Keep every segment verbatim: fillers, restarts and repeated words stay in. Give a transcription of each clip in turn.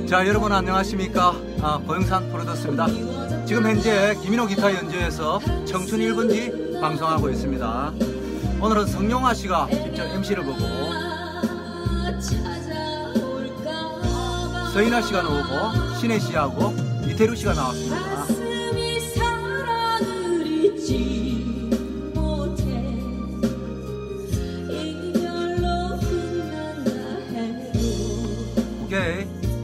자, 여러분 안녕하십니까. 아, 고영산 프로듀서입니다. 지금 현재 김인호 기타 연주에서 청춘 일 분지 방송하고 있습니다. 오늘은 성룡아 씨가 직접 엠씨를 보고 서인아 씨가 나오고 신혜 씨하고 이태루 씨가 나왔습니다. 오케이.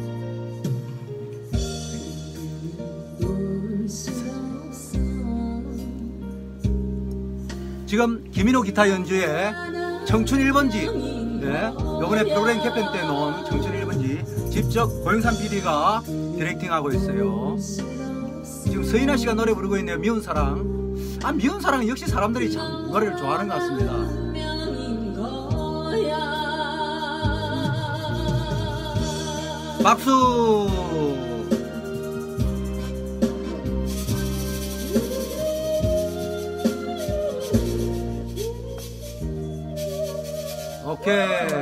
지금 김인호 기타 연주에 청춘 일 번지, 네, 요번에 프로그램 캠페인 때 놓은 청춘 일 번지 직접 고영산 피디가 디렉팅하고 있어요. 지금 서인아 씨가 노래 부르고 있네요. 미운 사랑. 아, 미운 사랑 역시 사람들이 참 노래를 좋아하는 것 같습니다. 박수. 오케이.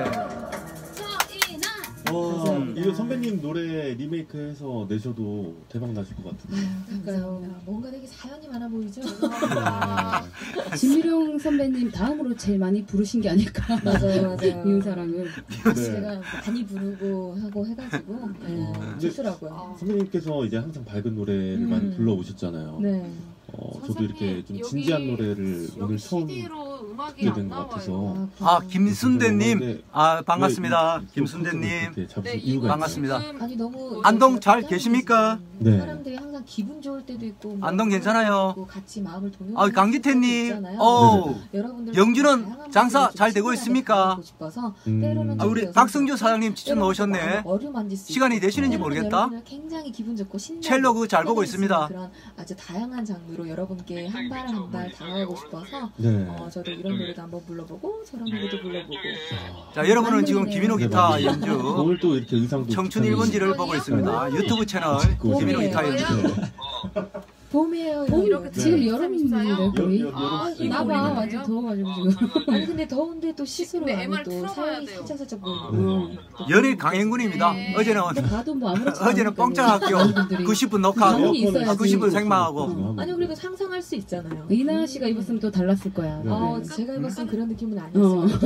와, 이거 선배님 노래 리메이크해서 내셔도 대박 나실 것 같은데. 그러니까요. 뭔가 되게 사연이 많아 보이죠? 네. 진미령 선배님 다음으로 제일 많이 부르신 게 아닐까. 맞아요, 맞아요. 미운 사랑을. 네. 제가 많이 부르고 하고 해가지고 네, 좋더라고요. 선배님께서 이제 항상 밝은 노래를 음. 많이 불러오셨잖아요. 네. 어, 저도 이렇게 좀 진지한 노래를 오늘 처음 듣게 된 것 같아서. 아, 김순대님, 아, 반갑습니다. 김순대님, 네, 반갑습니다. 아니, 너무 안동 잘 계십니까? 네. 사람들이 항상 기분 좋을 때도 있고, 뭐 안동 괜찮아요. 같이 마음을 동요. 아, 강기태님, 어, 영주는 장사 잘 되고 있습니까? 음. 아, 우리 박성주 사장님 직접 나오셨네. 시간이 되시는지 모르겠다. 굉장히 기분 좋고 신나고 첼로 그 잘 보고 있습니다. 그런 아주 다양한 장르로 여러분께 한 발 한 발 다가가고 싶어서 네. 어, 저도 이런 노래도 한번 불러보고 저런 노래도 불러보고. 자, 여러분은 지금 김인호 기타 네, 연주 오늘 또 이렇게 의상도 청춘 일 번지를 보고 있습니다. 네. 유튜브 채널 김인호 기타 연주. 봄이에요. 봄 이렇게 지금 여름인데 거의. 아, 나봐 완전 더워가지고 지금. 아니 근데 더운데 또 시스루 안에 또 사연이 살짝 살짝 보이고. 음. 연일 강행군입니다. 네. 어제는 봐도 뭐 어제는 뻥짱학교 구십 분 녹화하고 구십 분 생방하고. 아니 그리고 상상할 수 있잖아요. 이나 씨가 입었으면 또 달랐을 거야. 네. 어, 제가 입었으면 그런 느낌은 아니었어요. 어.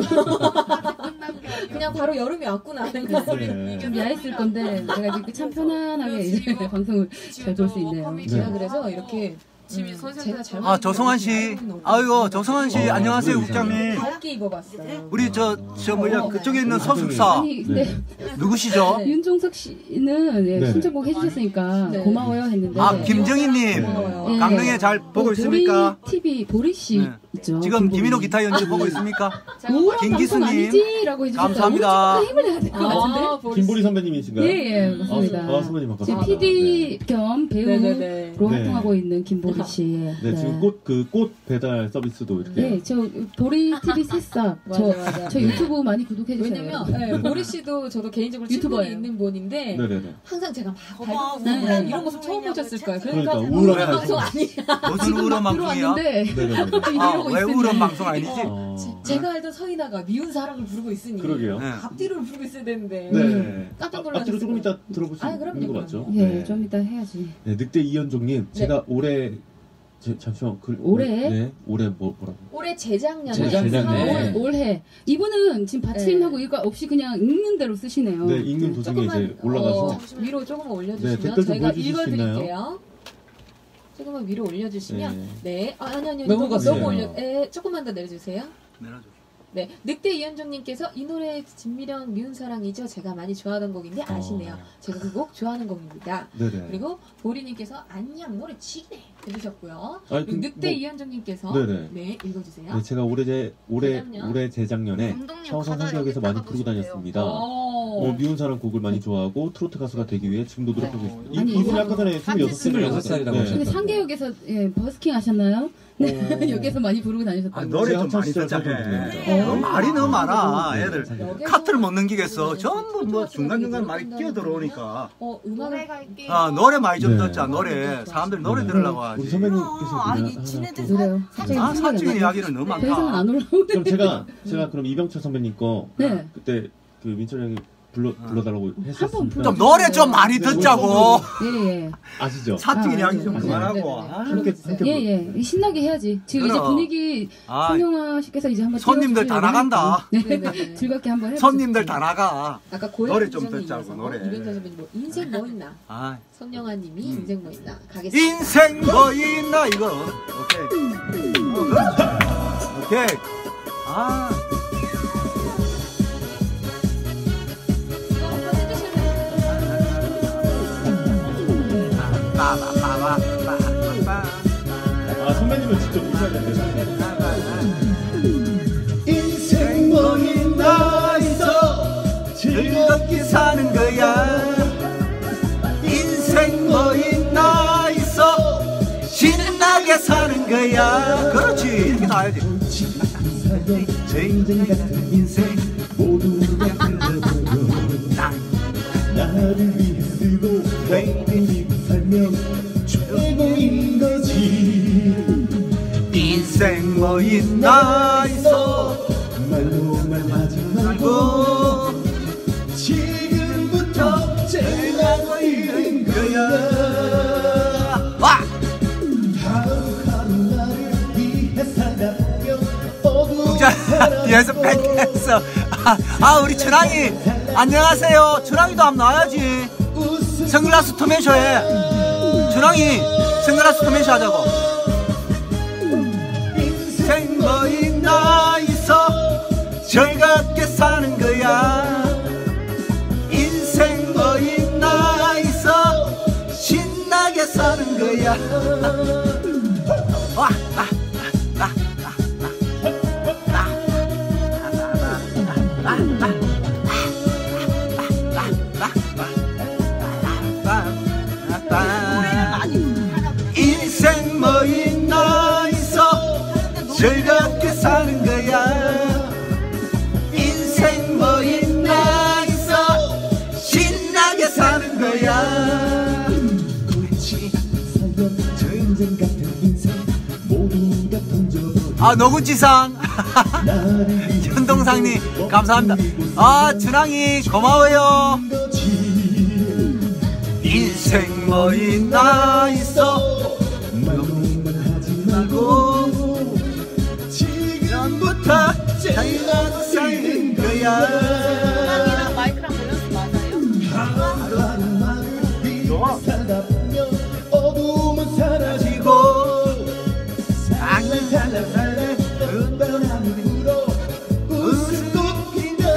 그냥 바로 여름이 왔구나 하는 네. 좀 야했을 건데 제가 지금 참 편안하게 이제 방송을 잘 볼 수 있네요. 네. 제가 그래서 이렇게 음, 제가 잘 아, 조성환 씨. 아이고, 조성환 씨, 어, 안녕하세요, 국장님. 밝게 입어봤어요. 우리 저, 저 뭐야, 그쪽에 있는 소속사. 아니, 근데. 네. 누구시죠? 네. 윤종석 씨는 예, 네. 신청곡 해주셨으니까 네. 고마워요 했는데. 아, 김정희님. 네. 강릉에 잘 보고 있습니까? 보리 티비, 보리 씨. 네. 있죠. 지금 김인호 기타 연주 보고 있습니까? 김기수님. 감사합니다. 힘을 내야 될 것 같은데. 아, 김보리 선배님이신가요? 예, 예, 맞습니다. 아, 선배님 반갑습니다. 지금 피디 네. 겸 배우로 네. 활동하고 있는 김보리 씨. 네, 네, 지금 꽃, 그 꽃 배달 서비스도 이렇게. 네, 저 보리 티비 새싹. 저, 저 유튜브 많이 구독해주세요. 왜냐면, 네, 보리 씨도 저도 개인적으로 유튜버에 있는 분인데, 네네네. 항상 제가 막 밝은 네. 이런 모습 처음 보셨을 거예요. 그러니까, 그러니까 우울한 방송 아니야. 무슨 우울한 방송이야? 아, 왜 우울한 방송 아니지? 어, 제, 제가 알던 서인아가 미운 사랑을 부르고 있으니. 그러게요. 네. 앞뒤를 부르고 있어야 되는데. 네. 깜짝 놀랐어요. 앞뒤로 조금 이따 들어보시는 거 맞죠? 예, 네, 좀 이따 해야지. 네, 늑대 이현종님, 네. 제가 올해 제, 잠시만 그, 올해? 네, 올해 뭐 뭐라고? 올해 재작년에. 재작년에. 올, 올해. 이분은 지금 받침하고 네. 이거 없이 그냥 읽는 대로 쓰시네요. 네, 읽는 도중에 이제 올라가서 어, 위로 조금 올려주시면 네, 저희가 읽어드릴게요. 조금만 위로 올려주시면 네, 네. 아, 아니 아니 너무 너무, 너무 올려. 에, 조금만 더 내려주세요. 내려줘. 네, 늑대 이현종님께서 이 노래 진미령 미운 사랑이죠. 제가 많이 좋아하던 곡인데 아시네요. 어. 제가 그 곡 좋아하는 곡입니다. 네네. 그리고 보리님께서 안녕 노래 지네 해주셨고요. 아니, 그리고 그, 늑대 뭐, 이현종님께서 네네. 네 읽어주세요. 네, 제가 올해 제 올해 재작년. 올해 재작년에 서울선 상지역에서 많이 부르고 다녔습니다. 어, 미운 사람 곡을 많이 좋아하고 트로트 가수가 되기 위해 지금도 노력하고 있습니다. 이 분이 아까 전에 스물여섯 살이라고 하셨어요. 근데 상계역에서 예, 버스킹 하셨나요? 네, 여기서 많이 부르고 다니셨다고. 아, 노래 좀 많이 듣잖아요. 어, 말이 너무 많아. 애들 카트를 못 넘기겠어. 전부 뭐 중간중간 말이 끼어들어오니까. 어, 음악을 갈게요. 아, 노래 많이 좀 듣자. 노래. 사람들이 노래 들으려고 하지. 우리 선배님께서 아니, 지네들 그래요. 아, 사적인 이야기는 너무 더 이상은 많다. 안 올라오네. 그럼 제가 제가 그럼 이병철 선배님 거 그때 그 민철 형이 불러 불러달라고 했었습니다. 좀 노래 좀 많이 듣자고. 예예. 아시죠? 사투리 아, 이야기 좀 네, 그만하고. 네. 함께 함께 예예. 신나게 해야지. 지금 이제 그럼. 분위기 아, 성영아 씨께서 이제 한번 손님들 다 나간다. 네. 네네네. 즐겁게 한번 해. 손님들 다 나가. 아까 고양 노래 좀 부장님 듣자고, 이어서 노래. 이병철 선배님 뭐 인생 뭐 있나? 아, 성영아님이 음. 인생 뭐 있나? 가겠습니다. 인생 뭐 있나 이거. 오케이. 어, 그렇지. 오케이. 아. 이거 한번 해주시면 빠바바바바바바. 아 선배님은 직접 오셔야 되는데. 인생 뭐 있나 있어 즐겁게 사는 거야. 인생 뭐 있나 있어 신나게 사는 거야. 그렇지 이렇게 나야지. 인생 같은 인생 모두가 흘러보고 나를 위해 쓰고 내리고 살면 최고인 거지. 인생 뭐 있나 있어 말로만 하지 말고 지금부터 잘하고 있는 거야. 와! 하루하루 나를 위해 살아가며 어두운 뒤에서 뺏겼어. 아, 아 우리 준항이 안녕하세요. 준항이도 한번 나와야지. 선글라스 토맨쇼 해. 준항이 선글라스 토맨쇼 하자고. 인생 뭐 있나 있어 즐겁게 사는 거야. 인생 뭐 있나 있어 신나게 사는 거야. 와, 아, 아, 아, 인생 뭐 있나 있어 즐겁게 사는 거야. 인생 뭐 있나 있어 신나게 사는 거야. 아 노군지상 현동상님 감사합니다. 아 준항이 고마워요. 인생 뭐 있나 있어 말고 지금부터 잘나고 사는 거야. 음악이랑 마이크랑 밸런스 맞아요? 하루하루만을 위해 살아보며 어둠은 사라지고 쌍을 살라살라 은바람으로 웃고 핀다.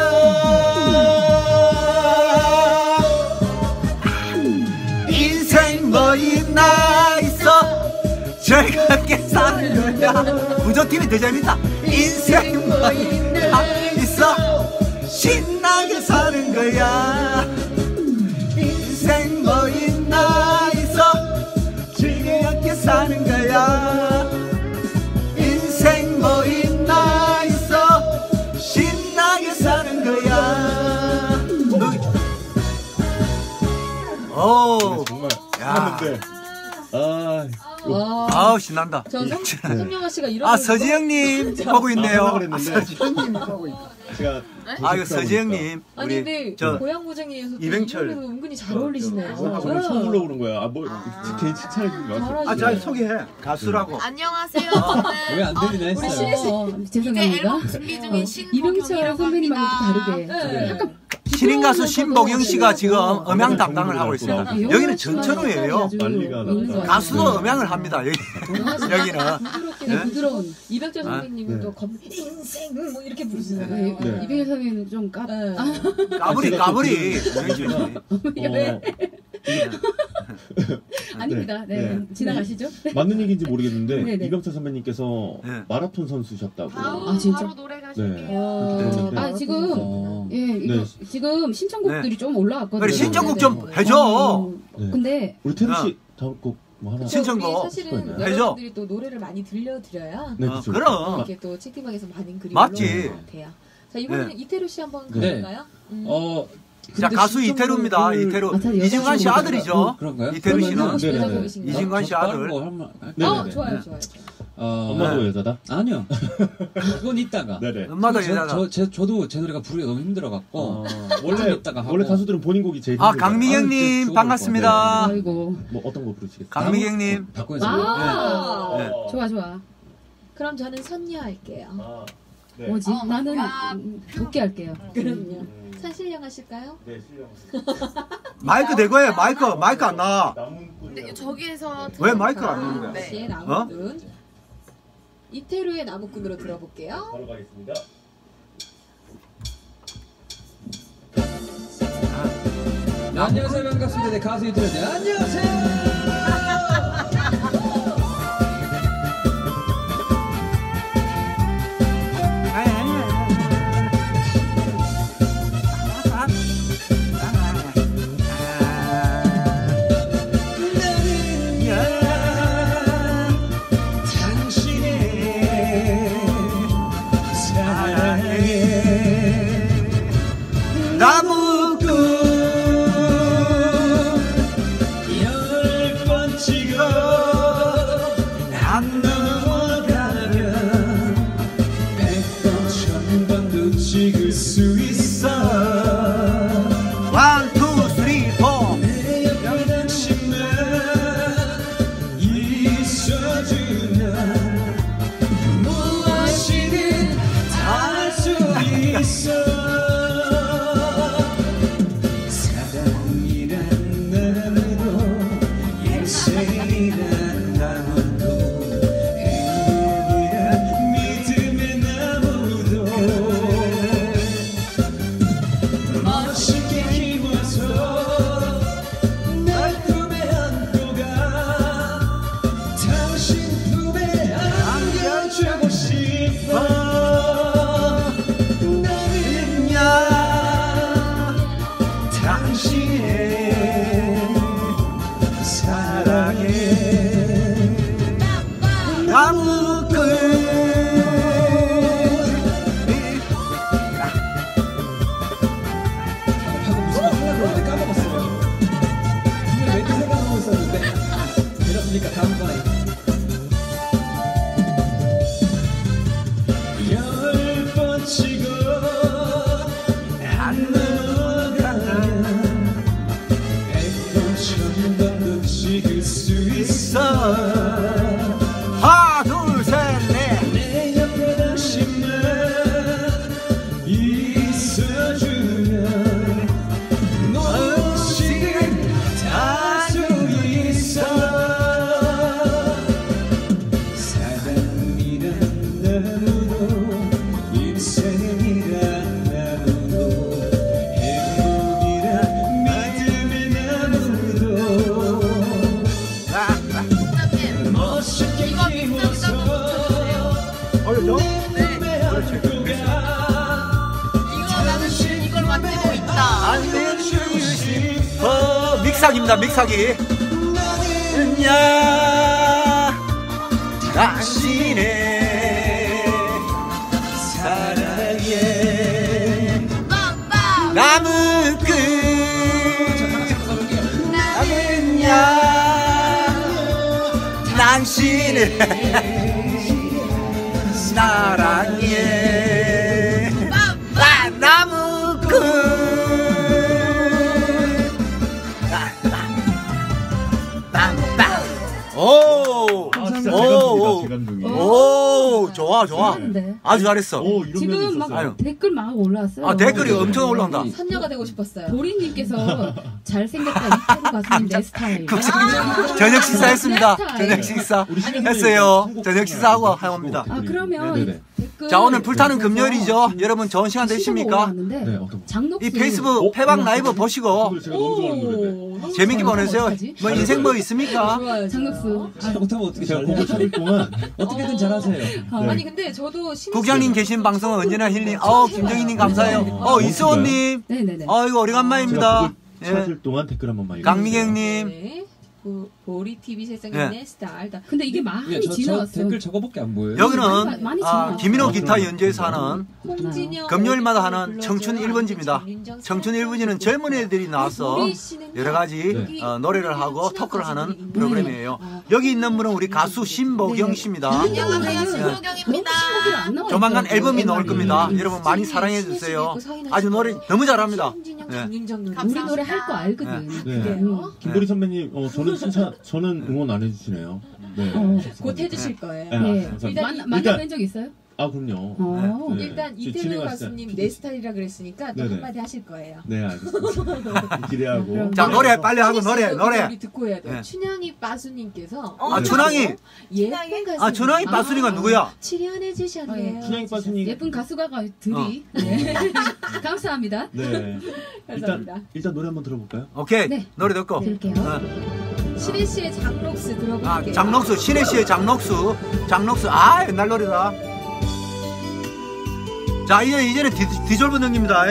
인생 뭐 있나 있어 즐겁게 사는 거야. 부조팀이 더 재밌다. 인생 뭐 있나 있어 신나게 사는 거야. 인생 뭐 있나 있어 즐겁게 사는 거야. 인생 뭐 있나 있어 신나게 사는 거야. 오, 정말 야. 하는데 아 와. 아우 신난다. 전 성- 성영아 씨가 이런 아 거 서지영님 보고 있네요. 아, 그랬는데 제가 아 이거 서지영님 아니 우리 근데 저 고향 무장에서 이병철. 이번에도 은근히 잘 어울리시네요. 정말 처음 불러보는 거야. 아뭐 개인 칭찬해 주는 거 잘하시네. 아 잘 소개해 가수라고. 안녕하세요. 왜 안 들리나 우리 했어요. 신혜 씨. 어, 이제 죄송합니다. 앨범 준비 중인 어, 신보경이라고 이병철 선배님하고 합니다. 다르게 네. 약간 신인 가수 부끄러우면서도 신보경 씨가 지금 어, 음향 담당을 하고 있습니다. 여기는 전천후예요. 난리가 났다. 가수도 음향을 합니다. 여기 여기는. 부드럽게 네, 부드러운. 이병철 아, 선배님은 네. 또 검, 인생 뭐 이렇게 네, 부르시잖아요. 네. 이병철 선배님 좀 까. 네. 까불이 까불이. 네. 어, 아닙니다. 네, 네. 지나가시죠. 맞는 얘기인지 모르겠는데 네, 네. 이병철 선배님께서 네. 마라톤 선수셨다고. 바로, 아, 진짜? 바로 노래 가실게요. 네. 아 지금 어. 예 이거 네. 지금 신청곡들이 좀 올라왔거든요. 우리 신청곡 좀 네. 해줘. 어, 네. 근데 우리 태루 씨 다음 곡 뭐 하나. 신청곡 우리 사실은 해줘. 여러분들이 또 노래를 많이 들려드려야 네, 어, 그쵸. 그럼. 이렇게 또 채팅방에서 많은 글이 맞지. 올라오는 것 같아요. 자 이번에는 네. 이태루 씨 한번 네. 가볼까요? 음. 어, 자 근데 가수 신청곡을- 이태루입니다. 이태루 아, 다 이진관 씨 여자친구가 아들이죠. 그런가요? 이태루 씨는 그러면은 네, 네, 네. 여자분이신가요? 이진관 씨 저 다른 아들. 거 한번 할까요? 네, 어 네. 좋아요 네. 좋아요. 어, 엄마도 여자다? 아니요. 그건 이따가. 네네. 엄마도 저, 여자다. 저, 제, 저도 제 노래가 부르기 너무 힘들어갖고. 어, 원래 이따가 하고. 원래 가수들은 본인 곡이 제일 아, 힘들잖아요. 강미경님 아, 반갑습니다. 아이고. 뭐 어떤 거 부르시겠어요? 강미경님. 바꿔서. 아, 네. 좋아, 좋아. 그럼 저는 선녀 할게요. 아, 네. 뭐지? 어, 나는 야. 음, 도끼 할게요. 그럼요. 음, 산신령 하실까요? 네, 실력. 마이크 대고 해. 마이크 마이크 안 나와. 근데 저기에서 왜 마이크가 안 나오는 거야? 네. 씨의 나무꾼. 이태루의 나무꾼으로 들어볼게요. 바로 가겠습니다. 네, 안녕하세요. 반갑습니다. 네, 가수 이태원. 네, 안녕하세요. 나무꾼 열 번 찍어 안 넘어가면 백번 천번도 찍을 수 있어. 원, 투, 쓰리, 포. 내 옆에 당신만 있어주면 무엇이든 다 할 수 있어. 사랑이란 나무도 인생이란 나무도 행복이란 믿음의 나무도 멋있게 키워서 날 품에 안고 가. 당신 품에 안겨주고 싶어. 당신의 사랑에 나무꾼 방금 무슨 말 하려고 했는데 까먹었어요. 분명 멘트 생각하고 있었는데 이렇습니까? 다음 거에 열 번 치고 안 넘어가면 백번 천번도 찍을 수 있어. 하나, 둘, 셋, 넷. 내 옆에 당신만 있어주면 무엇이든 다 할 수 있어. 사랑이란 나무도 인생이란 나무도 행복이란 믿음의 나무도 부장님, 멋있게 이거 키워서 어려져? 내 품에 안고 가. 이거 나는 이걸 만들고 있다. 안내주고 싶어. 믹사기입니다, 믹사기. 야, 당신의 사랑에 빵빵. 나무꾼 나는 야 당신의 사랑에 아, 나무꾼 오! 아, 진짜 오! 제 감독이다, 제 감독이. 오! 좋아, 좋아. 잘하는데. 아주 잘했어. 오, 이런 지금 면이 막 있었어요. 댓글 막 올라왔어요. 아, 댓글이 엄청 올라온다. 선녀가 되고 싶었어요. 보리님께서 잘생겼다 이태루 가수님 내 스타일. 저녁 식사했습니다. 내 스타일. 저녁 식사 우리 시간이 했어요. 선곡 저녁 식사하고 선곡 합니다. 아 그러면 네네네. 이 댓글 자, 오늘 불타는 보셔서 금요일이죠. 여러분 좋은 시간 되십니까? 올라왔는데 네, 어떤 거? 장녹수 이 페이스북 어? 패박 라이브 보시고 제가 너무 좋아하는 노래인데. 재밌게 좋아요. 보내세요. 어떡하지? 뭐 인생 뭐 있습니까? 좋아요. 장녹수. 못하면 어떻게 제가 잘해? 곡을 찾을 동안 어떻게든 잘하세요. 네. 아니 근데 저도 신 국장님 계신 방송은 언제나 힐링. 어, 김정희님 감사해요. 어, 이수호님. 네네네. 어, 이거 제가 오래간만입니다. 곡을 예. 찾을 동안 댓글 한 번만 읽어주세요. 강미경님. 네. 보- 보리 티비 세상의 내 스타일. 근데 이게 많이 예, 저, 저 지나왔어. 댓글 저거밖에 안 보여요. 여기는 많이, 많이 아, 지나왔어. 김인호 기타 연주에서 하는 홍진영 금요일마다 하는 불러줘. 청춘 일 번지입니다. 장윤정 청춘 일 번지는 젊은 애들이 나와서 보리 씨는요, 여러 가지 여기 어, 노래를 하고 친한 토크를 하는 가수들이 프로그램이에요. 있는데, 여기 있는 분은 우리 가수 신보경 씨입니다. 안녕하세요, 네. 신보경입니다. 조만간 앨범이 나올 겁니다. 네. 여러분 많이 사랑해 주세요. 아주 노래 너무 잘합니다. 네. 우리 감사합니다. 노래 할 거 알거든. 네. 그래요? 김보리 선배님, 어, 저는 진짜 저는 응원 안 해주시네요. 네. 어, 곧 해주실 거예요. 네, 네. 감사합니다. 일단 만, 만나뵌 적 있어요? 아 그럼요. 어. 네. 일단 지- 이태명 진행하시죠. 가수님 내 스타일이라 그랬으니까 또 네네. 한마디 하실 거예요. 네, 알겠습니다. 기대하고. 자 노래 빨리 하고 노래 신혜 씨 노래. 우리 듣고 해야 돼요. 네. 춘향이 빠수님께서 어, 아 춘향이 예쁜 가수. 아 춘향이 빠수리가 누구야? 출연해 주셨네요. 아, 춘향이 빠순이. 예쁜 가수가 들이. 어. 네. 감사합니다. 네. 감사합니다. 일단 일단 노래 한번 들어볼까요? 오케이 네. 노래 듣고. 들을게요. 어. 신혜 씨의 장록스 들어볼게요. 아 장록수 신혜 씨의 장록수 장록수 아 옛날 노래다. 자 이제 이제는 디, 디졸브 능입니다.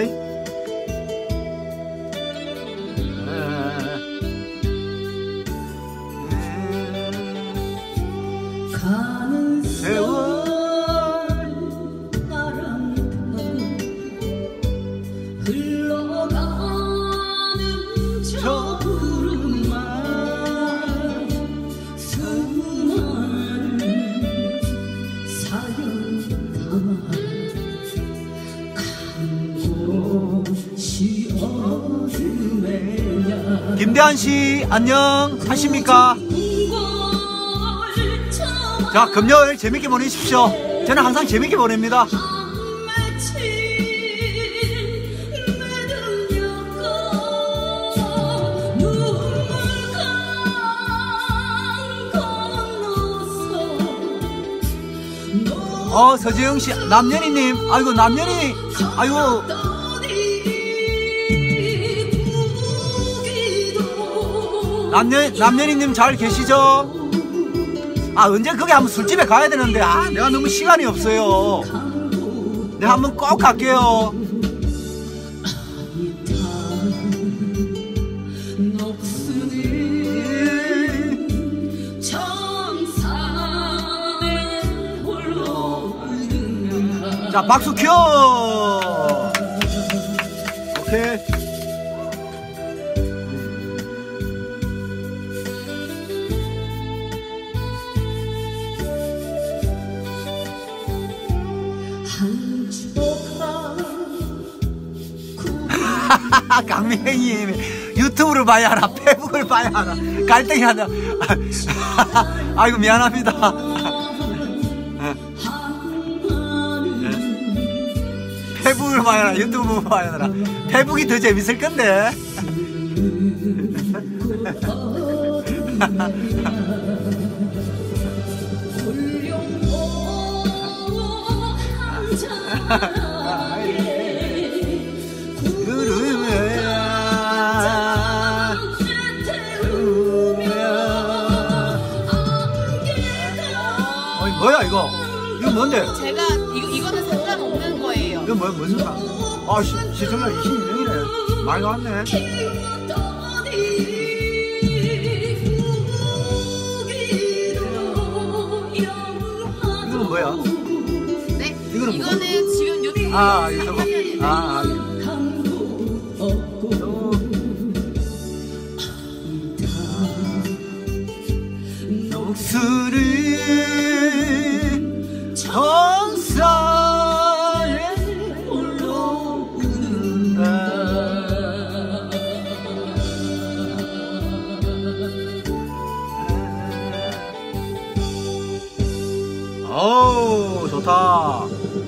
가는 세월 흘러가는 저 구름만 수많은 사연 담아 간 곳이 어디매냐 김대한 씨 안녕 하십니까? 자 금요일 재밌게 보내십시오. 저는 항상 재밌게 보냅니다. 어 서재영 씨 남연희님 아이고 남연희 아이고 남연 남연희님 잘 계시죠? 아 언제 거기 한번 술집에 가야 되는데 아 내가 너무 시간이 없어요. 내가 한번 꼭 갈게요. 자 박수 큐. 오케이. 강민혜님 유튜브를 봐야 하나 페북을 봐야 하나 갈등이 하나. 아이고 미안합니다. 페북을 봐야 하나 유튜브 봐야 하나. 페북이 더 재밌을 건데. 어이 뭐야 이거? 이거 뭔데? 제가 이거 이거는 상관없는 거예요. 이거 뭐야 무슨 상? 아 시, 시청자 이십이 명이네. 많이 나왔네. 이건 뭐야? 네? 이거는 뭐? 이거는 지금 유튜브 아 이거 저거. 상관이 아, 아 예. 녹수를 정사에 홀로 웃는다. 어우 좋다.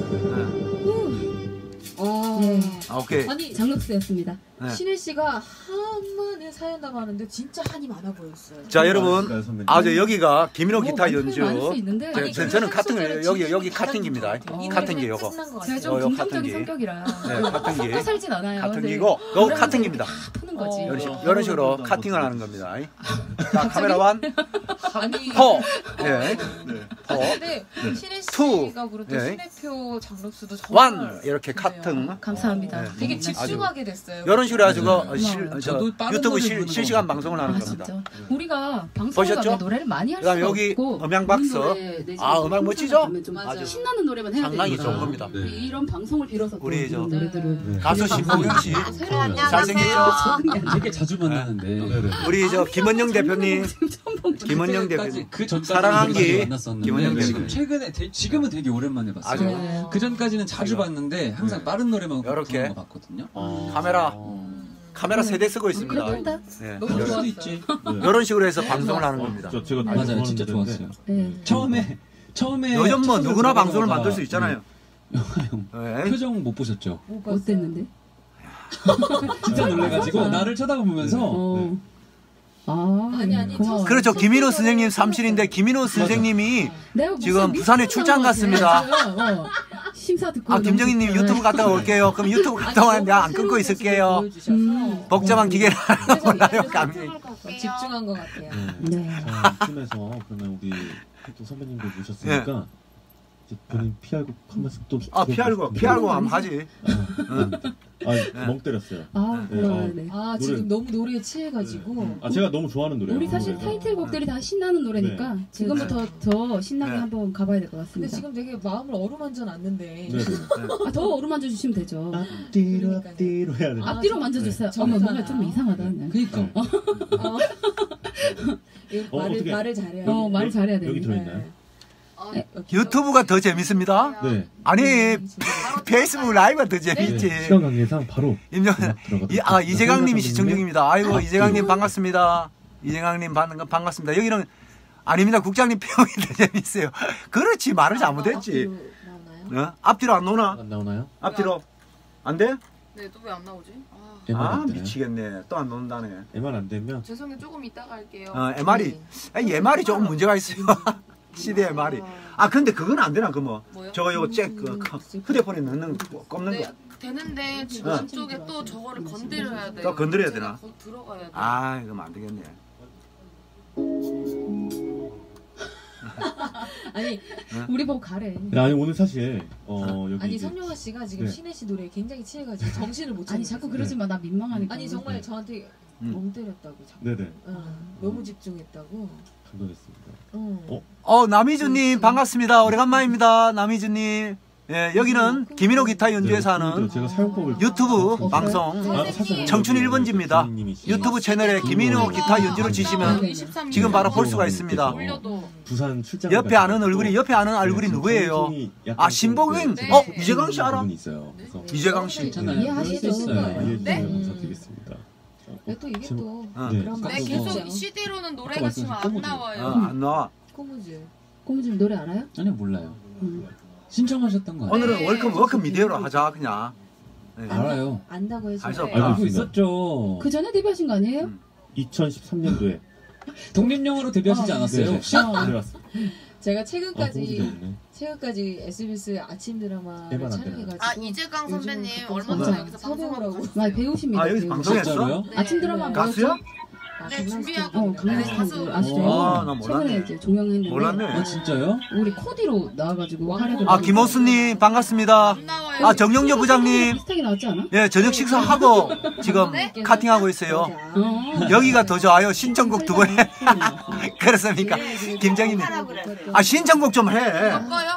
어. 네. 아, 오케이. 아니 장록수였습니다. 네. 신혜 씨가 한만에 사연 담았는데 진짜 한이 많아 보였어요. 자 여러분 선배님. 아주 여기가 김인호 뭐 기타 많을 연주. 수 있는데. 저, 아니, 저, 그 저는 한 카팅을 소절은 여기 여기 진짜 카팅기입니다. 가장 좋은 것 같아요. 이 카팅기 노래는 요거. 끝난 것 제가 같아요. 좀 어, 요 긍정적인 카팅기. 성격이라 네, 카팅기. 또 살진 않아요. 카팅기고 네. 요거 노래하는 카팅기입니다. 게 다 푸는 거지. 어. 이런, 식- 이런 식으로 카팅을 하는 겁니다. 자 카메라 완 아니 포. 예. 포. 또 근데 신혜 투, 씨가 그래도 예. 신혜표 장록수도 정말 원 이렇게 카튼 감사합니다. 네. 되게 집중하게 됐어요. 이런 식으로 해가지고 네. 어, 실, 저, 저도 빠른 유튜브 노래 실, 부르는 실시간 거 방송을 하는 아 겁니다. 진짜 우리가 방송을 보셨죠? 가면 노래를 많이 할 그다음에 수가 여기 없고 음향 박스. 노래 내지는 아, 음악 콘서트 멋지죠? 가면 좀 맞아. 신나는 노래만 해야 상당히 되니까 좋은 겁니다. 네. 이런 방송을 빌어서 또 우리 이런 저- 노래들을 가수 신봉영 씨 잘생겼죠? 되게 자주 만나는데 네네. 우리 저 김원영 대표님, 김원영 대표님, 그 전까지 사랑한기 만났었는데 김원영 지금 대표님. 최근에 되, 지금은 되게 오랜만에 봤어요. 아주 네. 그 전까지는 자주 아이고. 봤는데 항상 네. 빠른 노래만 요렇게. 부르는 거 봤거든요. 카메라 어. 카메라 세 대 쓰고 있습니다. 그렇다. 네. 너무 그럴 수도 좋았어요. 있지. 이런 식으로 해서 방송을 하는 겁니다. 저 제가 맞아요, 좋아하는 진짜 노래인데 좋았어요. 네. 처음에 처음에 요즘 뭐 처음에 누구나 방송을 들어가다가 만들 수 있잖아요. 형 네. 표정 못 보셨죠? 못 봤어요. 어땠는데? 진짜 놀래가지고 나를 쳐다보면서 어. 아, 아니, 아니, 고마워요. 그렇죠. 김인호 선생님 삼실인데 김인호 선생님이 내가 무슨 지금 미국 부산에 출장 나온 것 같아. 갔습니다. 어. 심사 듣고 아 김정희님 너무 유튜브 갔다 올게요. 그럼 유튜브 갔다 오면 내가 안 끊고 있을게요. 음. 복잡한 기계를 몰라요. 감이. 집중한 것 같아요. 네. 자, 이쯤에서 그러면 우리 또 선배님들 모셨으니까 이제 본인 피하고 한 말씀 또 아 피하고 피하고 하면 하지. 아, 멍 때렸어요. 아, 네, 고마워요. 어. 네. 아 노래- 지금 너무 노래에 취해가지고 아 제가 너무 좋아하는 노래예요. 우리 사실 노래가. 타이틀곡들이 다 신나는 노래니까 지금부터 더 신나게 네. 한번 가봐야 될 것 근데 같습니다. 지금 되게 마음을 어루만져 놨는데 네, 네. 아, 더 어루만져 주시면 되죠. 앞뒤로 앞뒤로 해야 돼. 아, 앞뒤로 저- 만져주세요. 네. 어머, 뭔가 좋다. 좀 이상하다. 네. 그니까 어. 이거 어, 말을 어떻게- 말을 잘해야 어, 돼. 말을 잘해야 돼. 여기 들어있나요? 네. 유튜브가 더 재밌습니다. 네. 아니 페이스북 라이브가 더 재밌지. 네. 시간 관계상 바로 임정 들어가. 이, 아 이재강님이 시청 중입니다. 아이고 아, 이재강님 그- 반갑습니다. 이재강님 반, 반갑습니다. 여기는 아닙니다. 국장님 평이 더 재밌어요. 그렇지 말을 잘못했지. 나오나요? 어? 앞뒤로 안 노나? 안 나오나요? 앞뒤로 안 돼? 네, 또 왜 안 나오지? 아, 엠알 아 안 되나요? 미치겠네. 또 안 놓는다네. 엠알 안 되면 죄송해요. 조금 이따가 할게요. 어 엠알이 아니 엠알이 조금 문제가 있어요. 씨디 엠알이. 아 근데 그건 안 되나 그 뭐? 뭐요? 저거 요거 잭 그, 휴대폰에 넣는 거, 꼽는 네, 거. 되는데 지금 어. 안쪽에 또 저거를 건드려야 돼요. 또 건드려야 제가 되나? 거기 들어가야 돼요. 아 이거 안 되겠네. 아니 우리 보고 가래. 아니 오늘 사실 어 여기 아니 이제 선영아 씨가 지금 네. 신혜 씨 노래에 굉장히 취해가지고 정신을 못 차리고 아니, 자꾸 있어요. 그러지 마. 나 민망하니까. 아니 정말 네. 저한테 음. 멍 때렸다고 자꾸. 네네 어, 너무 집중했다고. 감동했습니다. 어. 어? 어 남희주님 반갑습니다. 오래간만입니다. 남희주님. 예 여기는 김인호 기타 연주에서 하는 제가 사용법을 유튜브 어, 방송 아, 사실 청춘 여기 일 번지입니다. 주인님이시- 유튜브 채널에 김인호 기타 연주를 치시면 이십삼 일 지금 바로 볼 수가 어, 있습니다. 올려도 부산 출장 옆에 아는 얼굴이 옆에 아는 얼굴이 누구예요? 아 신봉영. 네. 어 이재강 씨 알아? 분이 있어요. 그래서 이재강 씨. 괜찮아요. 이해하시죠. 그럴 수 있어요. 이해해 네? 주시면 감사드리겠습니다. 어, 왜 또 이게 또 어. 네. 그런 네, 맛이 계속 있죠. 씨디로는 노래가 아까 지금 말씀하신 안 꼬무지. 나와요. 어, 안 나와. 코무즈. 고무줄 노래 알아요? 아니요 몰라요. 음. 신청하셨던 거 아니에요? 오늘은 월급 워크 미디어로 하자 그냥. 네. 알아요. 안다고 해서. 알죠. 네. 알고 알고 있습니다. 있었죠. 그 전에 데뷔하신 거 아니에요? 음. 이천십삼 년도에 독립영화로 데뷔하시지 어, 않았어요? 네, 혹시? 어. 들어왔습니다. 제가 아, 최근까지 공지가 있네. 최근까지 에스비에스 아침 드라마를 해만 안 촬영해가지고. 아 이재강 선배님 요즘은 얼마 가끔 전에 여기서 섭외하고 방송하고 있어요. 아, 배우십니다. 아, 여기서 배우. 방송했어? 진짜로요? 네. 아침 드라마 네. 가수야? 뭐였죠? 아, 네, 강남스타일. 준비하고. 어, 네, 강남스타일 가수. 아시죠? 아, 나 몰랐네. 최근에 이제 종영했는데 몰랐네. 아 진짜요? 우리 코디로 나와가지고 활약을 아 김호수님 반갑습니다. 안 나와요. 아 정영조 부장님. 비슷하게 나왔지 않아? 예 저녁 식사하고 지금 네? 카팅하고 있어요. 어. 여기가 더 좋아요. 신청곡 두 번 해. 그렇습니까? 김정희님. 아 신청곡 좀 해. 바꿔요?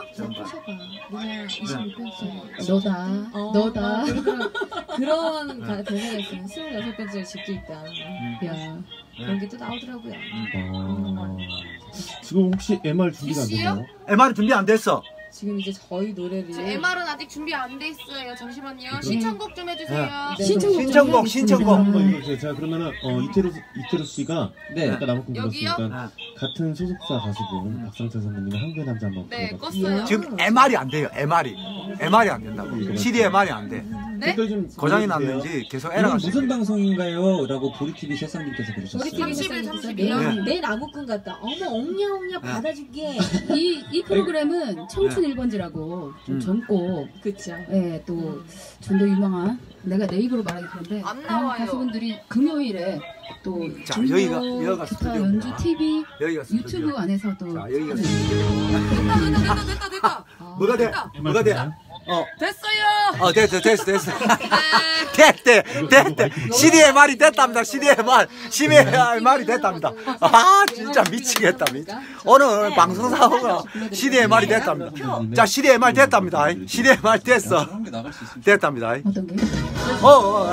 그냥 이십육 편째. 너다, 어, 너다. 어, 그런 그런 가- 대사가 있으면 스물여섯 편째를 집도 있다. 야, 그런 게 또 나오더라고요. 아, 지금 혹시 엠알 준비가 안 되나요? 엠알이 준비 안 됐어. 지금 이제 저희 노래를 저 엠알은 아직 준비 안 돼 있어요. 잠시만요. 그럼- 신청곡 좀 해주세요. 네. 신청곡 좀 신청곡, 해야겠습니다. 신청곡. 한번 읽어주세요. 제가 그러면은 어, 이태로 이태로 씨가 네. 아까 나만큼 여기요? 불렀으니까 같은 소속사 가수분 박상철 선배님의 한국의 남자 한번 네, 불러봤어요. 껐어요. 지금 엠알이 안 돼요. 엠알이 엠알이 안 된다고. 씨디 엠알이 안 돼. 네? 댓글 좀 고장이 보여주세요. 났는지 계속 이건 에러가 무슨 방송인가요? 라고 보리티비 셰상님께서 그러셨어요. 삼십일, 삼십일. 내, 네. 내 나무꾼 같다. 어머 엉냐 엉냐 받아줄게. 이, 이 프로그램은 청춘 일 번지라고 좀 음. 젊고 그쵸. 예, 또 좀 더 유명한 내가 내 입으로 말하기 그런데 안 다양한 나와요. 가수분들이 금요일에 또 자, 중도 여기가- 여기가 기타 스튜디오입니다. 연주 티비 여기가 유튜브 스튜디오. 안에서 또 자, 여기가 하는- 됐다, 됐다, 됐다, 됐다, 됐다. 뭐가 돼? 됐다. 뭐가 돼? 어, 됐어요. 어, 됐어, 됐어, 됐어. 됐대, 됐대. 시리의 말이 됐답니다. 시리의 말, 시리의 말이 됐답니다. 아, 진짜 미치겠다, 미치. 오늘 방송사고가 시리의 말이 됐답니다. 자, 시리의 말 됐답니다. 시리의 말 됐어. 한개 나갈 수 있습니다. 됐답니다. 어떤 게? 어, 어.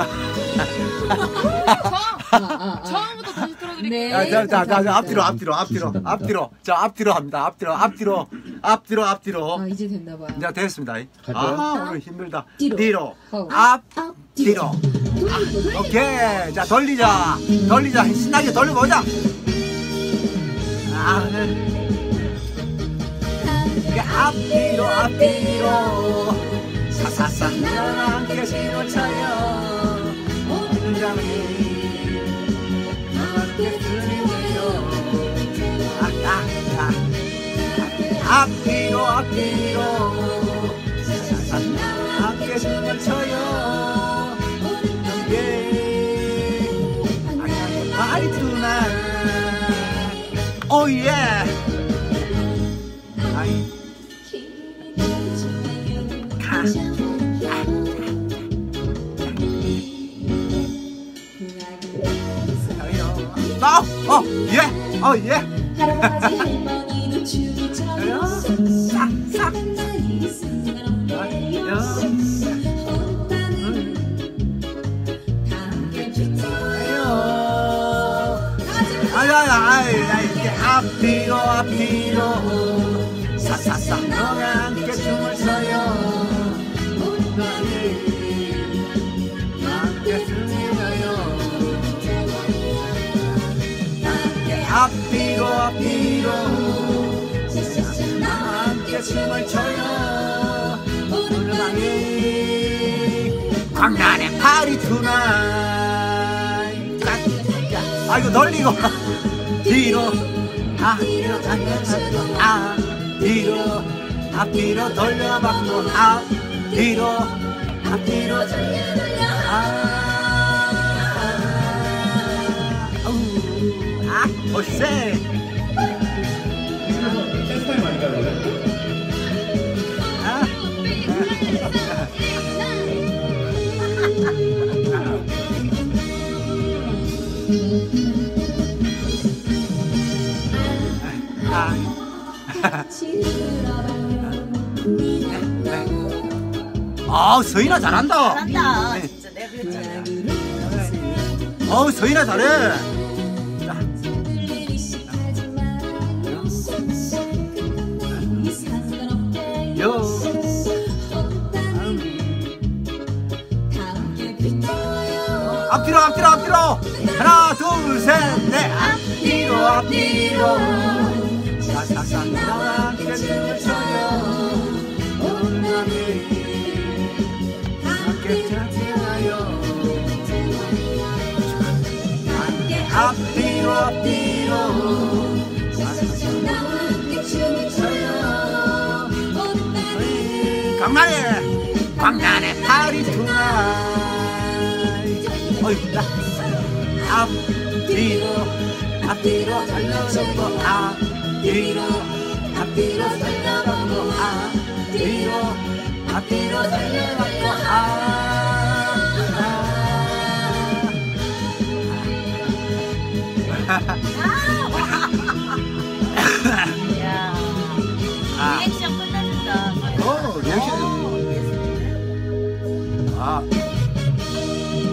아, 아, 아. 처음부터 다시 틀어드릴게요. 네. 자, 자, 자, 자, 감사합니다. 앞뒤로, 앞뒤로, 앞뒤로, 주신답니다. 앞뒤로. 자, 앞뒤로 합니다. 앞뒤로, 앞뒤로, 앞뒤로, 앞뒤로. 아, 이제 됐나 봐요. 자, 됐습니다. 갈까요? 아, 오늘 힘들다. 뒤로. 뒤로, 어. 앞, 앞, 뒤로. 오케이. 자, 돌리자. 돌리자. 신나게 돌려보자. 아, 이게 앞뒤로, 앞뒤로. 사사사. 함께 신을 쳐요. 온장이. 함께 들리네요. 아, 아, 아. 앞뒤로, 앞뒤로. 사사사. 함께 신을 쳐요. 예. I tonight. Oh yeah. I 가. 아. 어, 어, 예, 어, 예. 할아버지 할머니는 춤을 춰요. 싹, 싹. 아야야, 이렇게 앞뒤로, 앞뒤로. 사사사. 너와 함께 춤을 춰요. 함께 즐겨요. 앞뒤로, 앞뒤로. 함께 춤을 춰요. 오늘 밤이 광란의 파리 투나잇. 아이고 돌리고 뒤로 앞뒤로 돌려봤고 앞뒤로 앞뒤로 돌려봤고 앞뒤로 앞뒤로 돌려 아 오세 댄스타임 아닌가요? 아, 서인아 잘한다. 잘한다. 네. 진짜 내가 그랬잖아. 어, 서인아 잘해. 자. 요. 앞뒤로 앞뒤로 앞뒤로 하나 둘 셋 넷 앞뒤로 앞뒤로 사사사 나와 함께 춤을 춰요 오늘밤에 함께 찬양하여 함께 앞뒤로 앞뒤로 사사사 나와 함께 춤을 춰요 오늘밤에 강남에 광란의 파리 투나잇 어이구나 앞뒤로 앞뒤로 달려놓고 앞뒤로 앞뒤로 달려놓고 앞뒤로 앞뒤로 달려놓고 야, 아. 리액션 끝내준다. 어, 리액션. 아.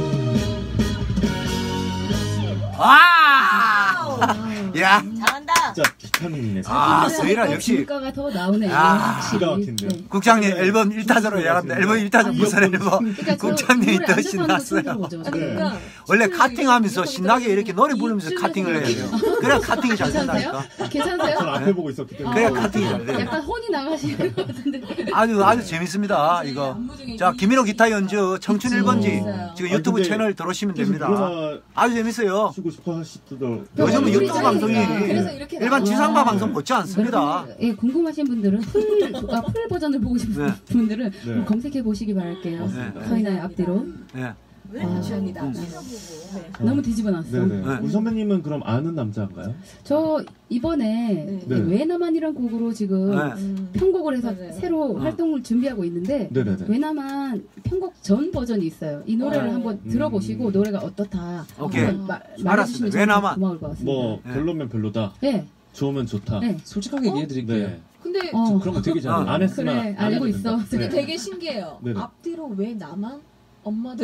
와! 야. 잘한다. 진짜 비타민이네. 아, 서희라 역시. 물가가 더 나오네요. 아, 기가 막힌데. 네. 국장님 앨범 일 타전으로 얘기합니다. 앨범 일 타전 무슨 앨범? 그러니까 저 국장님이 노래 더 안 좋아하는 거 신났어요. 처음 들어보죠, 아니, 저는. 그러니까 원래 카팅하면서 신나게 이렇게 노래 부르면서 카팅을 해야 돼요. 그래야 카팅이 잘 괜찮으세요? 된다니까. 괜찮으세요? 전 앞에 보고 있었기 때문에. 그래야 카팅이 잘 돼요. 약간 혼이 나가시는 것 같은데. 아주 아주 재밌습니다. 이거. 자, 김인호 기타 연주 청춘 일 번지 있어요. 지금 아니, 유튜브 근데 채널 들어오시면 됩니다. 드라마 아주 재밌어요. 쓰고 싶어 하시더라고요. 요즘은 우리 유튜브 짱이니까. 방송이 그래서 이렇게 일반 나와요. 지상파 방송 못지 않습니다. 여러분, 예, 궁금하신 분들은 풀, 아, 풀 버전을 보고 싶은 네. 분들은 네. 검색해 보시기 바랄게요. 네. 서인아의 앞뒤로. 네. 아, 주연이다. 음. 네. 너무 뒤집어 놨어. 네네. 네. 우리 선배님은 그럼 아는 남자인가요? 저 이번에 네. 왜 나만이란 곡으로 지금 네. 음. 편곡을 해서 맞아요. 새로 어. 활동을 준비하고 있는데 네네네. 왜 나만 편곡 전 버전이 있어요. 이 노래를 어. 한번 음. 들어보시고 노래가 어떻다. 오케이. 한번 마- 알았습니다. 말해주시면 왜 나만? 고마울 것 같습니다. 뭐 네. 별로면 별로다. 네, 좋으면 좋다. 네. 솔직하게 얘기해 드릴게요. 네. 근데 어. 그런 거 되게 잘해요. 어. 안 했으면 그래, 안 알고 해도 있어. 된다. 근데 네. 되게 신기해요. 네네. 앞뒤로 왜 나만? 엄마도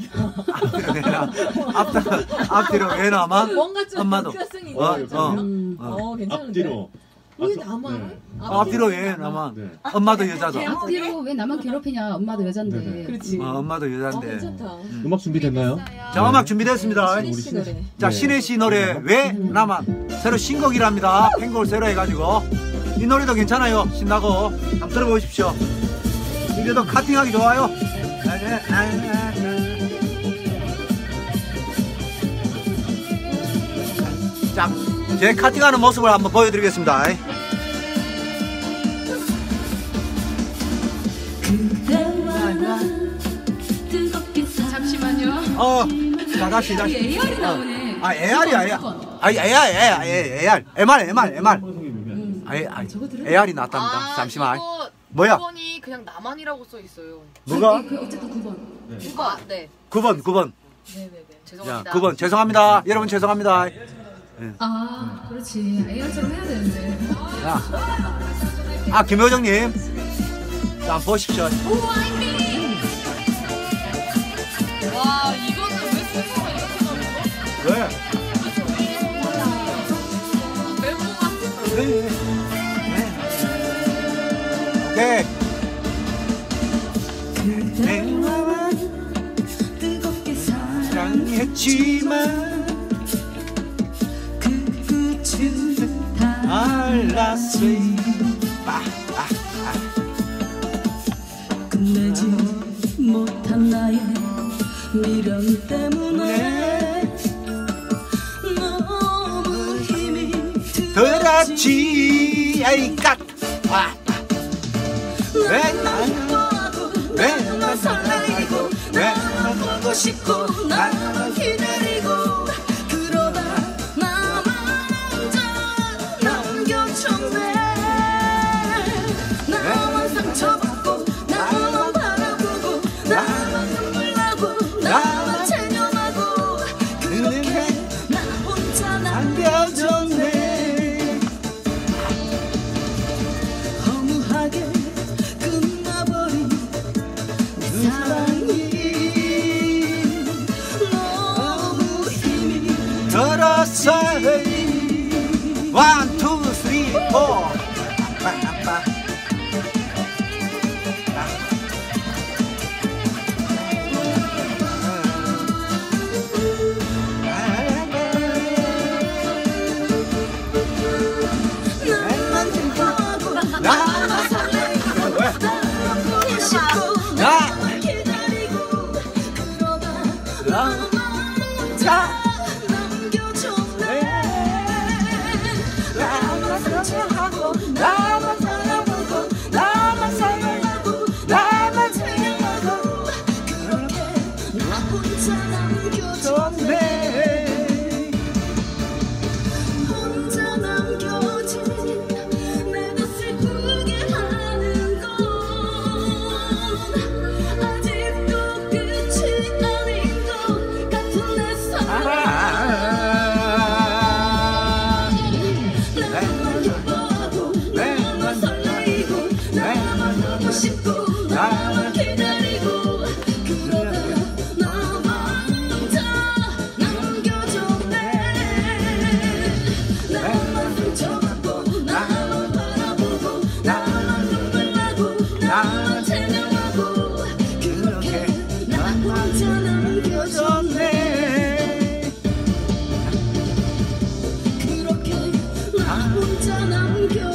앞뒤로, 앞뒤로 왜 나만? 뭔가 좀 엄마도. 독특성이 어, 있잖아요. 어. 음. 어. 어, 괜찮은데. 앞뒤로. 왜 아, 저- 나만? 네. 앞뒤로 왜 나만? 네. 엄마도 여자다. 앞뒤로 왜 나만 괴롭히냐? 엄마도 여잔데. 네네. 그렇지. 어, 엄마도 어, 여잔데. 괜찮다. 음악 준비됐나요? 자, 음악 준비됐습니다. 우리 신혜 씨 노래. 자, 네. 신혜 씨 노래 왜 나만? 새로 신곡이랍니다. 팬곡을 새로 해가지고 이 노래도 괜찮아요. 신나고 한번 들어보십시오. 이래도 카팅하기 좋아요. 자, 제 카팅하는 모습을 한번 보여드리겠습니다. 잠시만요. 어, 자, 다시, 다시. 에이알이 나오네. 아, 에이알이야, 에이알. 아, 에이알, 에이알, 에이알. 엠알, 엠알, 엠알. 방송이 묘미하네. 아, 아, 에이알이 나왔답니다. 아, 잠시만. 이거 뭐야? 구 번이 그냥 나만이라고 써 있어요. 뭐가? 그 어쨌든 구 번. 구 번. 네. 구 번, 구 번. 네네네. 자, 죄송합니다. 구 번. 죄송합니다. 여러분, 죄송합니다. 아, 그렇지. 에이알처럼 해야 되는데. 자. 아, 김효정님. 자, 한번 보십시오. 와, 이거는 왜 순서가 이렇게 나오죠? 왜? 멤버가 네. 네. 오케이. 뜨겁게 사랑했지만 그 끝은 다 알았어요. 아, 아, 끝내지 못한 나의 미련 때문에 네. 너무 힘이 들었지. 에이, 깍. 아, 왜 나는, 왜 나는 설레이고, 왜 나는 보고 싶고 나만 기다리고 그러다 나만 혼자 남겨졌네 나만 상처받고 나만 바라보고 나만 눈물 나고 나만 체념하고 그렇게 나 혼자 남겨졌네. 허무하게 끝나버린 내 사랑이 너무 힘이 들었어요. 원, 투, 쓰리, 포. 빠빠빠. 나만 좋아하고 나, 왜? 나만 보고 싶고 나, 나만 기다리고 그러다 나, 혼자 남겨졌네 나만 상처하고 나만 바라보고 나만 사랑하고 나만 체념하고 그렇게 나 혼자 남겨졌네 혼자 남겨진 내가 슬프게 하는 건 아직도 끝이 아닌 것 같은 내 사랑 나만 기뻐하고 나만 설레이고 나만 보고 싶고 나만 기다리고 그러다 나만 혼자 남겨졌네 나만 상처받고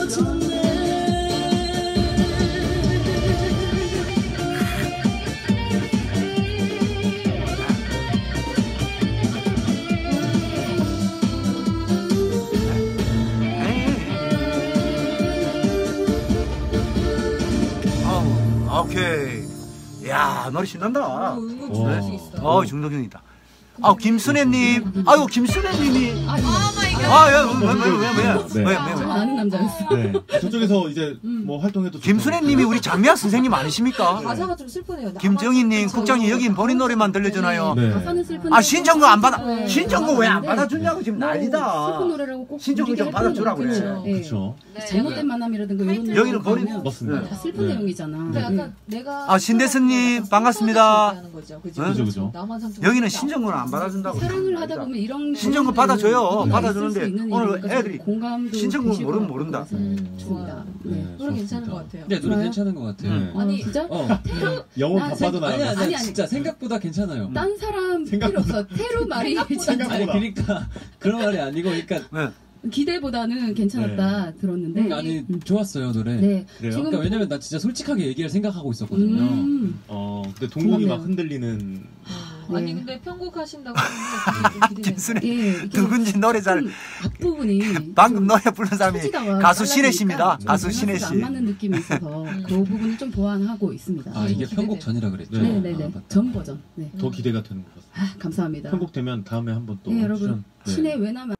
오케이. 야, 노래 신난다. 은근 와. 잘할 수 있어. 어, 중독입니다. 아, 김순애님. 아유, 김순애님이. 아, 마이 갓. 아, 야, 왜, 왜, 왜, 왜, 왜, 네. 왜, 왜, 저 왜. 아는 남자였어. 네. 저쪽에서 이제 음. 뭐 활동해도 김순애님이 우리 장미학 선생님 아니십니까? 가사가 좀 슬프네요. 김정희님, 국장님, 여긴 본인 노래만 들려주나요? 네. 가사는 슬픈데 아, 신청곡 안 받아, 네. 신청곡 왜 안 네. 받아주냐고 지금 슬픈 난리다. 노래라고 꼭 신청곡 좀 부르게 받아주라고 할 필요는 그래요. 없죠. 네. 그렇죠. 네. 잘못된 만남이라든가 이런 노래 여기는 본인- 가면 맞습니다. 다 슬픈 네. 내용이잖아. 근데 약간 네. 내가 아, 신대수님, 반갑습니다. 하는 거죠. 그죠? 그죠, 그죠. 나만 상처 여기는 신청곡을 안 받아준다고. 사랑을 하다 보면 이런 신청곡 받아줘요. 일이 받아주는데 있을 수 있는 오늘 일이니까 애들이 공감도 신청곡 되실 모르면 것 모른다. 같아서 음, 좋습니다. 좋아. 네. 노래 괜찮은 것 같아요. 네, 노래 좋아요? 괜찮은 것 같아요. 네. 아니, 어, 진짜? 어. 영혼 나 다 생- 빠져나가. 아니, 아니, 아니, 아니. 진짜 생각보다 괜찮아요. 딴 사람 필요 없어. 테루 말이 진짜 아니, 그러니까 그런 말이 아니고, 그러니까 네. 기대보다는 괜찮았다 들었는데. 음, 아니 좋았어요 노래. 네. 그래요? 지금 그러니까 왜냐면 나 진짜 솔직하게 얘기를 생각하고 있었거든요. 음. 어, 근데 동공이 막 고맙네요. 흔들리는. 어, 아니 네. 근데 편곡하신다고 했는데 좀 기대돼요. 김순애 예, 이렇게 누군지 노래 잘 좀 앞부분이 방금 좀 노래 부른 사람이 처지다가 가수 빨라지니까 신혜 씨입니다. 좀 가수 밸런스가 신혜 씨. 안 맞는 느낌이 있어서 그 부분을 좀 보완하고 있습니다. 아 이게 기대돼요. 편곡 전이라 그랬죠. 네. 네네네. 아, 맞다. 전 버전. 네. 더 기대가 되는 것 같습니다. 아, 감사합니다. 편곡되면 다음에 한번 또 네, 여러분 출연. 네. 신의 외남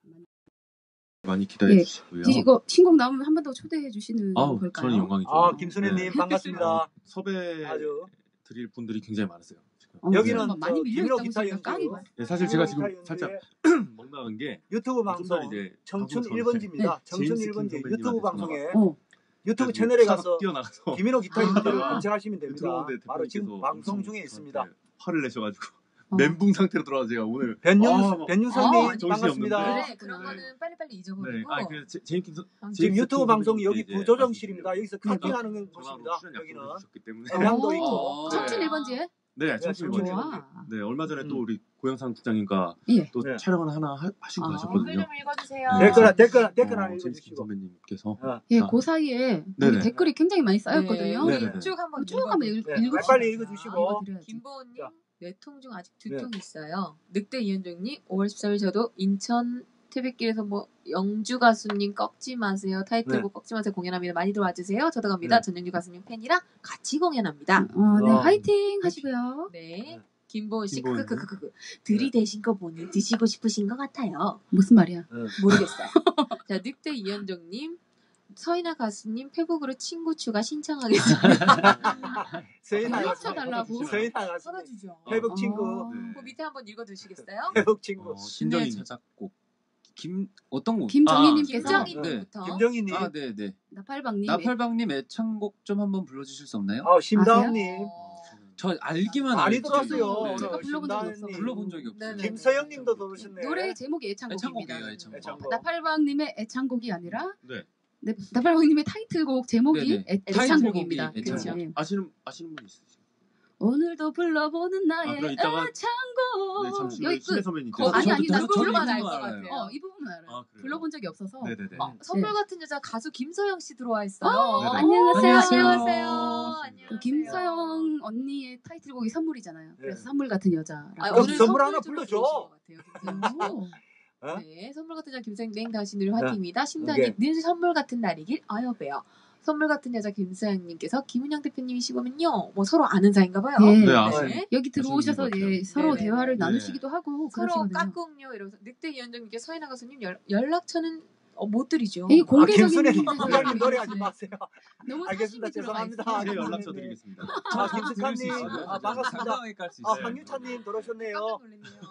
많이 기대해 예. 주시고요. 이거 신곡 나오면 한 번 더 초대해 주시는 아우, 걸까요? 저는 영광이죠. 아, 김순애님 네. 반갑습니다. 섭외 아주. 드릴 분들이 굉장히 많으세요. 지금. 어, 여기는 뭐 많이 저 밀려 김일호 있다고 기타 지금 연주. 깡이 많- 네, 사실 제가 지금 기타 연주에 살짝 멍나간 게 유튜브 좀 방송 전에 이제 청춘 방송 일 번지입니다. 네. 청춘 제임스 일 번지 킹 유튜브 선배님한테 방송에 어. 유튜브 채널에 가서 뛰어나가서 김인호 기타 아. 연주를 검색하시면 됩니다. 들어오는데 바로 지금 대표님께서 방송 엄청 중에 있습니다. 저한테 화를 내셔가지고 어. 멘붕 상태로 들어와서 제가 오늘 변윤 아, 변윤선님 아, 정신이 반갑습니다. 없는데. 그래 그런 거는 빨리빨리 네, 잊어버리고 아, 그 제- 제임스 킹 선- 지금 제임스 유튜브 킹 방송이 여기 선배님께 이제 부조정실입니다. 말씀드리고 여기서 그러니까 카팅하는 전화로 곳입니다. 출연 여기는 약속을 해주셨기 때문에 음향도 오, 있고. 청춘 네. 일 번지에? 네, 청춘 일 번지. 좋아. 네, 얼마 전에 또 음. 우리 고영상 국장님과 예. 또 네. 촬영을 하나 하, 하시고 아. 댓글 가셨거든요. 좀 읽어주세요. 네. 댓글 댓글 댓글 어, 하나 제임스 킹 읽어주시고. 선배님께서 예, 아. 그 사이에 네네. 우리 댓글이 굉장히 많이 쌓였거든요. 네. 우리 쭉 한번 쭉 한번 읽, 네, 읽읍시다. 빨리 읽어주시고. 읽어드려야지. 김보은님 자. 네 통 중 아직 두 네. 통 있어요. 늑대 이현정님 오월 십삼일 저도 인천 태백길에서 뭐 영주 가수님 꺾지 마세요 타이틀곡 꺾지 마세요 공연합니다. 많이들 와주세요. 저도 갑니다. 네. 전영주 가수님 팬이랑 같이 공연합니다. 어, 네, 어. 화이팅 하시고요. 네. 김보은 씨 김보은님. 크크크크크 들이대신 거 보니 드시고 싶으신 것 같아요. 무슨 말이야? 모르겠어요. 자 늑대 이현정님 서인아 가수님 페북으로 친구 추가 신청하겠습니다. 서인아 연락처달라고? 서인아 가수 써주죠. 회복 친구. 어. 네. 그 밑에 한번 읽어주시겠어요? 회복 친구. 어, 신의 김정희 자작곡 김 어떤 곡? 김정희님께서 아, 김정희님부터. 김정희님. 아, 네, 네. 나팔방님 나팔방님 애창곡 좀 한번 불러주실 수 없나요? 아, 심다운님. 저 알기만 많이 알지. 들었어요. 네. 제가 불러본 적이 심다운님. 없어. 불러본 적이 없어요. 네네. 김서영님도 들으셨네. 노래 제목이 애창곡입니다. 애창곡이에요, 애창곡. 애창곡. 나팔방님의 애창곡이 아니라 네. 네, 나팔방님의 타이틀곡 제목이 네네. 애, 타이틀곡이 애창곡입니다. 애창곡. 그렇죠. 네. 아시는 아시는 분 있으세요? 오늘도 불러보는 아, 나의 그럼 이따가- 애창곡. 네, 잠시 여기 후에 신혜 끝. 선배님께서 거- 아니, 아니, 저도- 나 저도 부르면 이 알 부분 것 알아요. 같아요. 어, 이 부분은 알아요. 아, 그래요? 불러본 적이 없어서. 네네네. 어, 선물 네. 같은 여자 가수 김서영 씨 들어와 있어요. 어, 네네. 안녕하세요. 안녕하세요. 안녕하세요. 안녕하세요. 그 김서영 언니의 타이틀곡이 선물이잖아요. 그래서 네. 선물 같은 여자라고. 아, 그럼 오늘 선물 하나 좀 불러줘. 보여주신 것 같아요, 김서영 씨. 오. 어? 네, 선물 같은 여자 김서영 땡 당신들 화이팅입니다. 오케이. 심단님 늘 선물 같은 날이길 아여배요. 선물 같은 여자 김서영님께서 김은영 대표님이시거든요. 뭐 서로 아는 사이인가 봐요. 예. 네, 아세요. 네. 여기 들어오셔서 아시는 것 예, 같아요. 서로 네네. 대화를 네. 나누시기도 하고 서로 그러시거든요. 깍꿍요 이러면서 늑대 이현정님께 서인아 가수님 연, 연락처는 어, 못 드리죠. 이 아, 공개적인 김순애 분들- 부장님 노래하지 네. 마세요. 너무 알겠습니다. 사심이 들어가 죄송합니다. 있어요. 제 네, 연락처 네. 드리겠습니다. 아, 김숙환님. 들을 수 있어요. 아, 반갑습니다. 당당하게 깔 수 아, 있어요. 황유찬님 들어오셨네요. 깜짝 놀랐네요.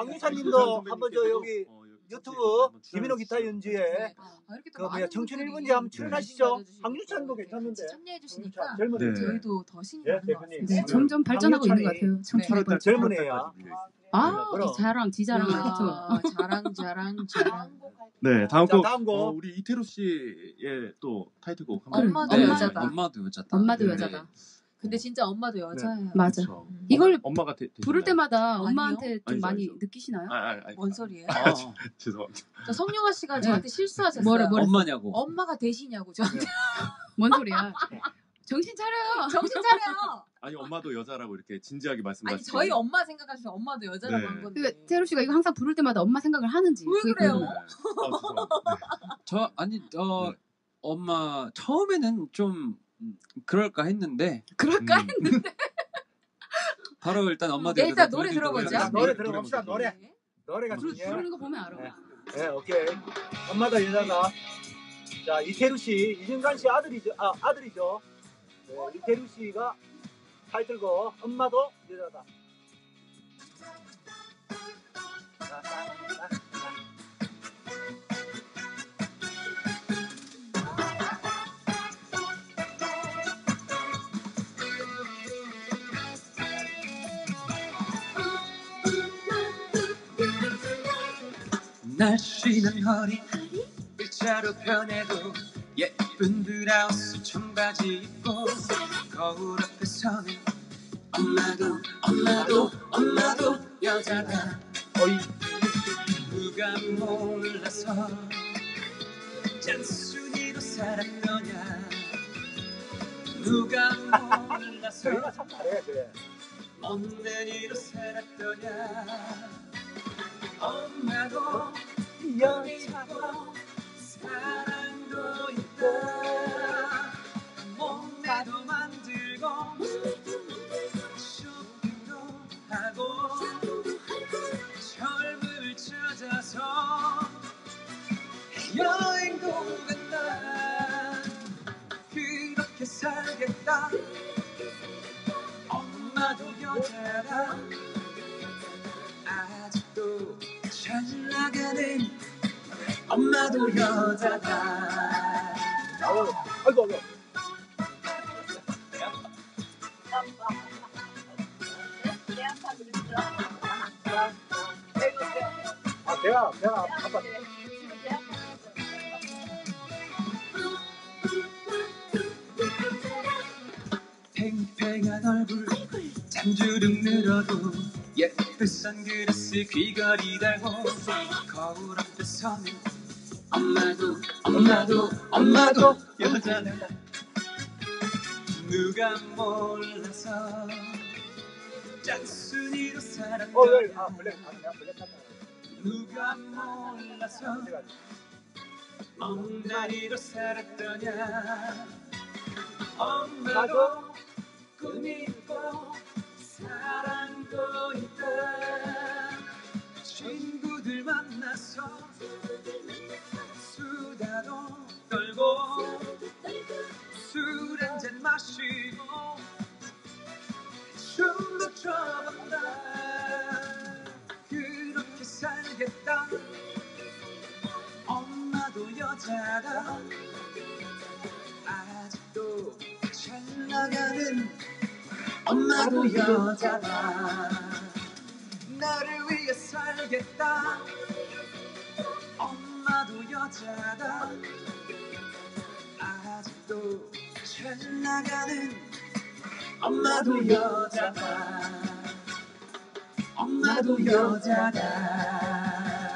황유찬님도 한번 저 여기 어, 유튜브 김인호 기타 연주에 네. 아, 이렇게 또 그 뭐야 많은 청춘 분들이 일 분지 한번 관심 출연하시죠. 가져주시고 황유찬도 이렇게 괜찮은데. 같이 참여해 주시니까 젊은 네. 저희도 더 신이 예, 나는 것 대표님. 같습니다. 네, 점점 발전하고 있는 것 같아요. 청춘 네. 일 번. 젊은 애야. 아, 그럼. 이 자랑, 지자랑 또. 아, 자랑 자랑 자랑. 네, 다음 자, 곡 다음 곡. 어, 우리 이태로 씨의 또 타이틀곡 한번 엄마도 네, 여자다. 엄마도 여자다. 엄마도 네. 여자다. 근데 진짜 엄마도 여자예요. 맞아. 그쵸. 음. 이걸 엄마가 되, 부를 되셨나요? 때마다 아니요. 엄마한테 좀 아니죠, 많이 아니죠. 느끼시나요? 아, 아, 아, 뭔 소리예요? 아, 죄송합니다. 저 성룡아 씨가 저한테 실수하셨어요. 뭐래, 뭐래. 엄마냐고. 엄마가 되시냐고 저한테. 뭔 소리야? 정신 차려요. 정신 차려요. 아니 엄마도 여자라고 이렇게 진지하게 아니 말씀하시고 저희 엄마 생각하시면 엄마도 여자라고 네. 한 건데. 그 태루 씨가 이거 항상 부를 때마다 엄마 생각을 하는지. 왜 그게 그래요? 궁금해요. 아, 죄송합니다. 저 아니 어 네. 엄마 처음에는 좀 음, 그럴까 했는데 그럴까 음. 했는데. 바로 일단 엄마도 네, 일단 여자 노래 보여드리도록 들어보자. 하겠습니다. 노래 들어봅시다. 노래. 네. 노래가 부르, 중요해요. 부르는 거 보면 알아. 네. 네, 오케이. 엄마도 여자다. 자, 이태루 씨, 이진관 씨 아들이죠. 아, 아들이죠. 네, 이태루 씨가 타이틀곡 엄마도 여자다. 자, 자, 자, 자. 날씬한 허리 일자로 변해도 예쁜 브라우스 청바지 입고 거울 앞에 서는 엄마도 엄마도 엄마도 여자다. 어이, 누가 몰라서 짠순이로 살았더냐. 누가 몰라서 저희가 참 잘해, 그래. 멍나니로 살았더냐. 엄마도 여자다. 사랑도 있다. 몸매도 만들고 쇼핑도 하고 젊음을 찾아서 여행도 간다. 그렇게 살겠다. 엄마도 여자다. 아직도 잘 나가는 엄마도 여자다. 아이고, 아이고, 아이고. 아, 배가, 배가 아파. 팽팽한 얼굴 잠주름 늘어도 예쁜 선글라스 귀걸이 달고 거울 앞에 서는 엄마도 엄마도 엄마도 여자다. 누가 몰라서 짝순이로 어, 살았다. 여기, 아, 블랙, 아, 내가 블랙 탔다. 누가 몰라서 멍나니로 살았더냐. 엄마도 꿈이 있고 사랑도 있다. 친구들 만나서 수다도 떨고 술 한잔 마시고 춤도 춰본다. 그렇게 살겠다. 엄마도 여자다. 아직도 잘 나가는 엄마도 여자다. 나를 위해 살겠다. 엄마도 여자다. 아직도 잘 나가는 엄마도 여자다. 엄마도 여자다.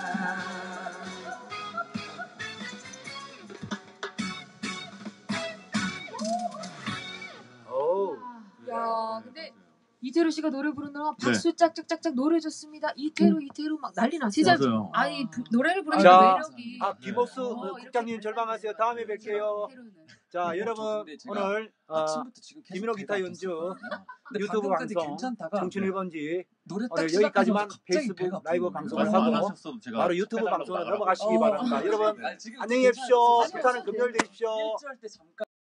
어우. 야, 근데 이태루 씨가 노래 부르느라 박수 짝짝짝짝 노래 줬습니다. 이태루 이태루 막 난리 났어요. 진짜 맞아요. 아니 부, 노래를 부르는 자, 매력이. 아, 김옥수 어, 국장님 이렇게 절망하세요. 다음에 뵐게요. 이태루는. 자, 어, 여러분, 저 근데 제가 오늘 어, 아침부터 지금 계속 김인호 기타 배가 연주 아팠었거든요. 근데 유튜브 방금까지 방송 괜찮다가 청춘 일 번지 노래 딱 오늘 시작하자마자 여기까지만 갑자기 페이스북 배가 라이브 아픈 방송을 거예요. 하고 하셨어도 제가 바로 유튜브 해달라고 방송으로 나가라고. 넘어가시기 어, 바랍니다. 어, 여러분 아, 지금 안녕히 계십시오. 괜찮아요. 부산은 금요일 되십시오. 일주할 때 잠깐